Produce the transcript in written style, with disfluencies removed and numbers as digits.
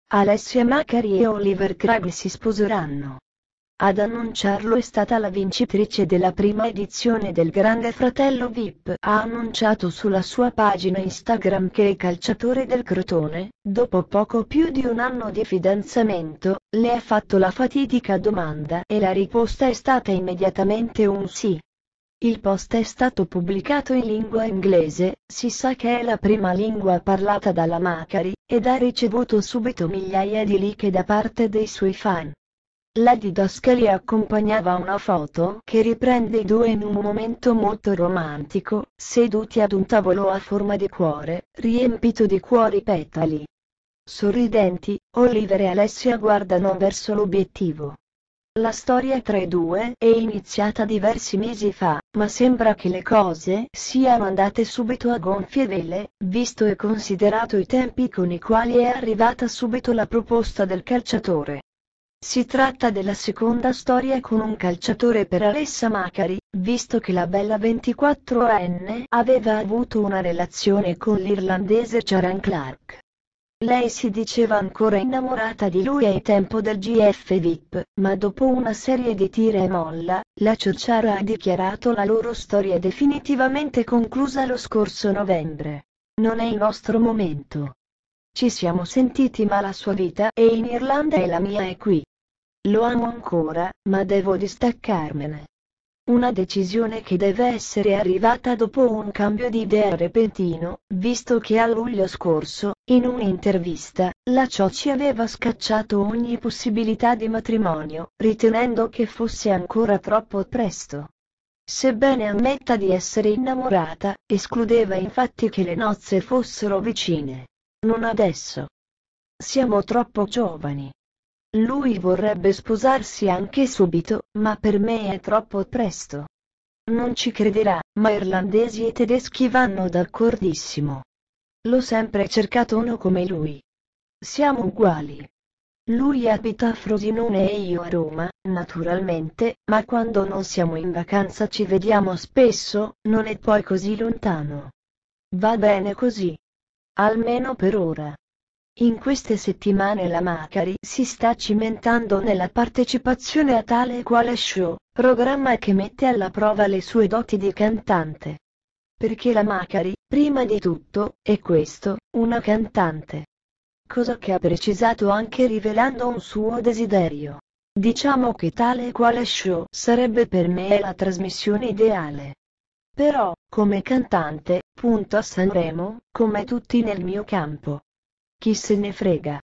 Alessia Macari e Oliver Craig si sposeranno. Ad annunciarlo è stata la vincitrice della prima edizione del Grande Fratello VIP. Ha annunciato sulla sua pagina Instagram che il calciatore del Crotone, dopo poco più di un anno di fidanzamento, le ha fatto la fatidica domanda e la risposta è stata immediatamente un sì. Il post è stato pubblicato in lingua inglese, si sa che è la prima lingua parlata dalla Macari, ed ha ricevuto subito migliaia di like da parte dei suoi fan. La didascalia accompagnava una foto che riprende i due in un momento molto romantico, seduti ad un tavolo a forma di cuore, riempito di cuori petali. Sorridenti, Oliver e Alessia guardano verso l'obiettivo. La storia tra i due è iniziata diversi mesi fa, ma sembra che le cose siano andate subito a gonfie vele, visto e considerato i tempi con i quali è arrivata subito la proposta del calciatore. Si tratta della seconda storia con un calciatore per Alessia Macari, visto che la bella 24enne aveva avuto una relazione con l'irlandese Ciaran Clark. Lei si diceva ancora innamorata di lui ai tempo del GF VIP, ma dopo una serie di tira e molla, la ciociara ha dichiarato la loro storia definitivamente conclusa lo scorso novembre. Non è il nostro momento. Ci siamo sentiti ma la sua vita è in Irlanda e la mia è qui. Lo amo ancora, ma devo distaccarmene. Una decisione che deve essere arrivata dopo un cambio di idea repentino, visto che a luglio scorso, in un'intervista, la Cioci aveva scacciato ogni possibilità di matrimonio, ritenendo che fosse ancora troppo presto. Sebbene ammetta di essere innamorata, escludeva infatti che le nozze fossero vicine. Non adesso. Siamo troppo giovani. Lui vorrebbe sposarsi anche subito, ma per me è troppo presto. Non ci crederà, ma irlandesi e tedeschi vanno d'accordissimo. L'ho sempre cercato uno come lui. Siamo uguali. Lui abita a Frosinone e io a Roma, naturalmente, ma quando non siamo in vacanza ci vediamo spesso, non è poi così lontano. Va bene così. Almeno per ora. In queste settimane la Macari si sta cimentando nella partecipazione a tale e quale show, programma che mette alla prova le sue doti di cantante. Perché la Macari, prima di tutto, è questo, una cantante. Cosa che ha precisato anche rivelando un suo desiderio. Diciamo che tale e quale show sarebbe per me la trasmissione ideale. Però, come cantante, punto a Sanremo, come tutti nel mio campo. Chi se ne frega.